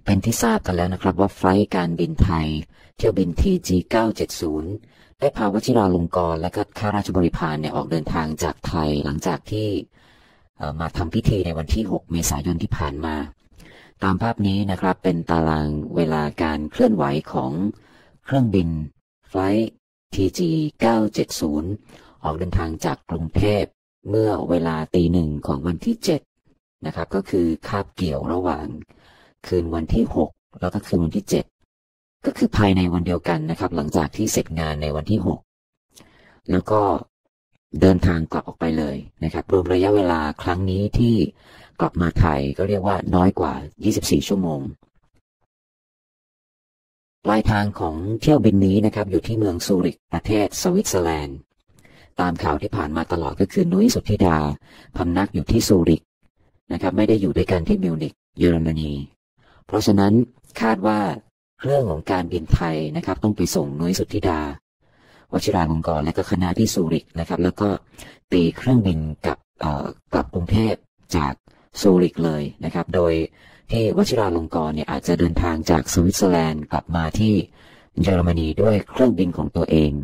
เป็นที่ทราบกันแล้วนะครับว่าไฟล์การบินไทยเที่ยวบินที่ G970 ได้พาวชิราลงกรณ์และก็ข้าราชบริพารเนี่ยออกเดินทางจากไทยหลังจากที่มาทำพิธีในวันที่ 6 เมษายนที่ผ่านมาตามภาพนี้นะครับเป็นตารางเวลาการเคลื่อนไหวของเครื่องบินไฟล์ TG970 ออกเดินทางจากกรุงเทพเมื่อเวลาตี 1ของวันที่ 7นะครับก็คือคาบเกี่ยวระหว่างคืนวันที่ 6แล้วก็คืนวันที่ 7ก็คือภายในวันเดียวกันนะครับหลังจากที่เสร็จงานในวันที่ 6แล้วก็เดินทางกลับออกไปเลยนะครับรวมระยะเวลาครั้งนี้ที่กลับมาไทยก็เรียกว่าน้อยกว่า24ชั่วโมงปลายทางของเที่ยวบินนี้นะครับอยู่ที่เมืองซูริกประเทศสวิตเซอร์แลนด์ตามข่าวที่ผ่านมาตลอดก็คือนุ้ยสุทธิดาพำนักอยู่ที่ซูริกนะครับไม่ได้อยู่ด้วยกันที่มิวนิกเยอรมนีเพราะฉะนั้นคาดว่าเรื่องของการบินไทยนะครับต้องไปส่งนุ้ยสุทธิดาวชิราลงกรณ์และก็คณะที่ซูริกนะครับแล้วก็ตีเครื่องบินกลับกรุงเทพจากซูริกเลยนะครับโดยที่วชิราลงกรณ์เนี่ยอาจจะเดินทางจากสวิตเซอร์แลนด์กลับมาที่เยอรมนีด้วยเครื่องบินของตัวเอง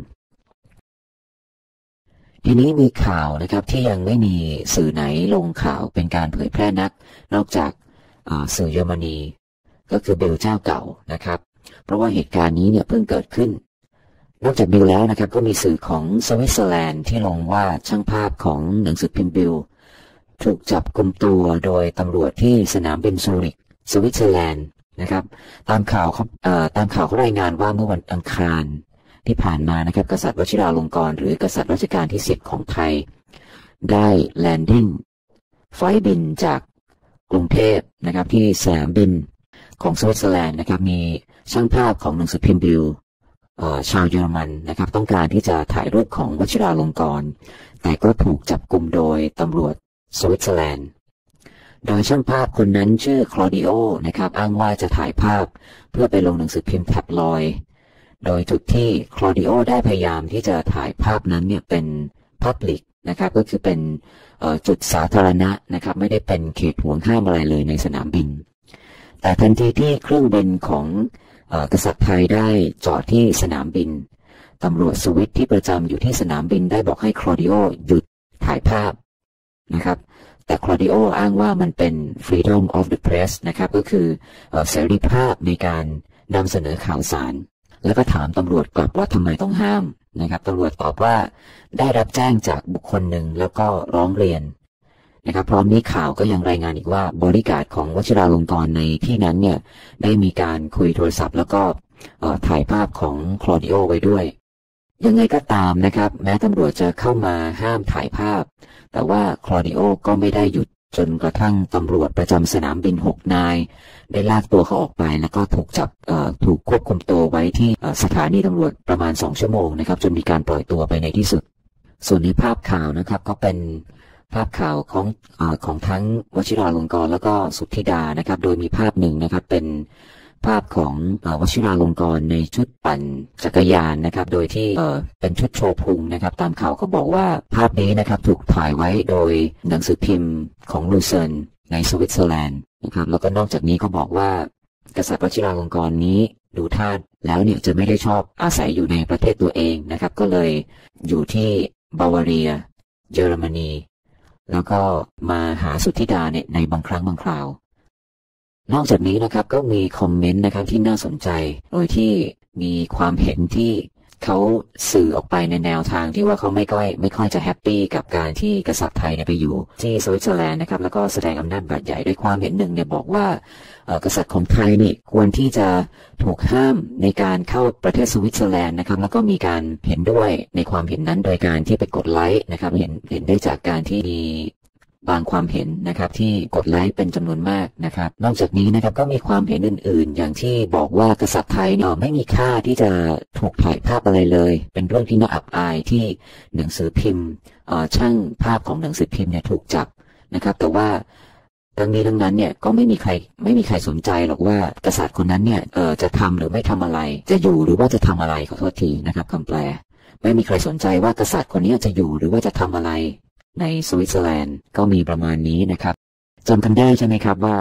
ทีนี้มีข่าวนะครับที่ยังไม่มีสื่อไหนลงข่าวเป็นการเผยแพร่นักนอกจากสื่อเยอรมนีก็คือเบลเจ้าเก่านะครับเพราะว่าเหตุการณ์นี้เนี่ยเพิ่งเกิดขึ้นนอกจากบิลแล้วนะครับก็มีสื่อของสวิตเซอร์แลนด์ที่ลงว่าช่างภาพของหนังสือพิมพ์บิลถูกจับกุมตัวโดยตำรวจที่สนามบินซูริกสวิตเซอร์แลนด์นะครับตามข่าวเขารายงานว่าเมื่อวันอังคารที่ผ่านมานะครับกษัตริย์วชิราลงกรณ์หรือกษัตริย์รัชกาลที่10ของไทยได้แลนดิ้งไฟล์บินจากกรุงเทพนะครับที่สนามบินของสวิตเซอร์แลนด์นะครับมีช่างภาพของหนังสือพิมพ์บิลชาวเยอรมันนะครับต้องการที่จะถ่ายรูปของวชิราลงกรณ์แต่ก็ถูกจับกุมโดยตำรวจสวิตเซอร์แลนด์โดยช่างภาพคนนั้นชื่อคลอดิโอนะครับอ้างว่าจะถ่ายภาพเพื่อไปลงหนังสือพิมพ์แท็บลอยด์โดยจุดที่คลอดิโอได้พยายามที่จะถ่ายภาพนั้นเนี่ยเป็น Public นะครับก็คือเป็นจุดสาธารณะนะครับไม่ได้เป็นเขตห่วงห้ามอะไรเลยในสนามบินแต่ทันทีที่เครื่องบินของกษัตริย์ไทยได้จอดที่สนามบินตำรวจสวิตที่ประจำอยู่ที่สนามบินได้บอกให้คลอดิโอหยุดถ่ายภาพนะครับแต่คลอดิโออ้างว่ามันเป็น freedom of the press นะครับก็คือเสรีภาพในการนำเสนอข่าวสารแล้วก็ถามตำรวจกลับว่าทำไมต้องห้ามนะครับตำรวจตอบว่าได้รับแจ้งจากบุคคลหนึ่งแล้วก็ร้องเรียนนะครับพร้อมนี้ข่าวก็ยังรายงานอีกว่าบริการของวชิราลงกรณ์ในที่นั้นเนี่ยได้มีการคุยโทรศัพท์แล้วก็ถ่ายภาพของคลอดิโอไว้ด้วยยังไงก็ตามนะครับแม้ตำรวจจะเข้ามาห้ามถ่ายภาพแต่ว่าคลอดิโอก็ไม่ได้หยุดจนกระทั่งตำรวจประจำสนามบิน6 นายได้ลากตัวเขาออกไปแล้วก็ถูกควบคุมตัวไว้ที่สถานีตำรวจประมาณ2 ชั่วโมงนะครับจนมีการปล่อยตัวไปในที่สุดส่วนในภาพข่าวนะครับก็เป็นภาพข่าวของทั้งวชิราลงกรณ์แล้วก็สุทธิดานะครับโดยมีภาพหนึ่งนะครับเป็นภาพของวชิราลงกรณ์ในชุดปั่นจักรยานนะครับโดยที่เป็นชุดโชว์พุงนะครับตามข่าวเขาบอกว่าภาพนี้นะครับถูกถ่ายไว้โดยหนังสือพิมพ์ของลูเซิร์นในสวิตเซอร์แลนด์นะครับแล้วก็นอกจากนี้เขาบอกว่ากษัตริย์วชิราลงกรณ์นี้ดูท่าแล้วเนี่ยจะไม่ได้ชอบอาศัยอยู่ในประเทศตัวเองนะครับก็เลยอยู่ที่บาวาเรียเยอรมนีแล้วก็มาหาสุทธิดาในบางครั้งบางคราวนอกจากนี้นะครับก็มีคอมเมนต์นะครับที่น่าสนใจโดยที่มีความเห็นที่เขาสื่อออกไปในแนวทางที่ว่าเขาไม่ค่อยจะแฮปปี้กับการที่กษัตริย์ไทยเนี่ยไปอยู่ที่สวิตเซอร์แลนด์นะครับแล้วก็แสดงอำนาจบาดใหญ่โดยความเห็นหนึ่งเนี่ยบอกว่ากษัตริย์ของไทยนี่ควรที่จะถูกห้ามในการเข้าประเทศสวิตเซอร์แลนด์นะครับแล้วก็มีการเห็นด้วยในความเห็นนั้นโดยการที่ไปกดไลค์นะครับเห็นได้จากการที่มีบางความเห็นนะครับที่กดไลค์เป็นจำนวนมากนะครับนอกจากนี้นะครับก็มีความเห็นอื่นๆอย่างที่บอกว่ากษัตริย์ไทยเนี่ยไม่มีค่าที่จะถูกถ่ายภาพอะไรเลยเป็นเรื่องที่น่าอับอายที่หนังสือพิมพ์ช่างภาพของหนังสือพิมพ์เนี่ยถูกจับนะครับแต่ว่าทั้งนี้ทั้งนั้นเนี่ยก็ไม่มีใครสนใจหรอกว่ากษัตริย์คนนั้นเนี่ยจะทำหรือไม่ทำอะไรจะอยู่หรือว่าจะทำอะไรขอโทษทีนะครับคำแปลไม่มีใครสนใจว่ากษัตริย์คนนี้จะอยู่หรือว่าจะทำอะไรในสวิตเซอร์แลนด์ก็มีประมาณนี้นะครับจำกันได้ใช่ไหมครับว่า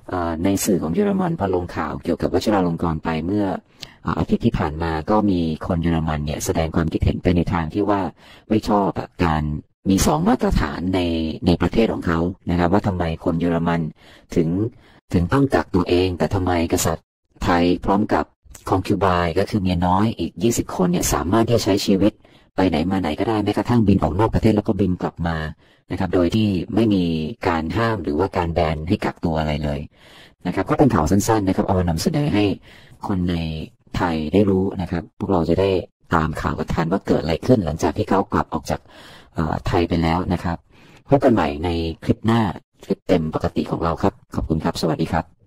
ในสื่อของเยอรมันพอลงข่าวเกี่ยวกับวชิราลงกรณ์ไปเมื่ออาทิตย์ที่ผ่านมาก็มีคนเยอรมันเนี่ยแสดงความคิดเห็นไปในทางที่ว่าไม่ชอบการมี2มาตรฐานในประเทศของเขานะครับว่าทำไมคนเยอรมันถึงต้องกักตัวเองแต่ทำไมกษัตริย์ไทยพร้อมกับคอนคิวไบน์ก็คือเมียน้อยอีก20คนเนี่ยสามารถที่จะใช้ชีวิตไปไหนมาไหนก็ได้แม้กระทั่งบินออกนอกประเทศแล้วก็บินกลับมานะครับโดยที่ไม่มีการห้ามหรือว่าการแบนให้กักตัวอะไรเลยนะครับก็เป็นข่าวสั้นๆนะครับเอามานำเสนอให้คนในไทยได้รู้นะครับพวกเราจะได้ตามข่าวกับท่านว่าเกิดอะไรขึ้นหลังจากที่เขากลับออกจากไทยไปแล้วนะครับพบกันใหม่ในคลิปหน้าคลิปเต็มปกติของเราครับขอบคุณครับสวัสดีครับ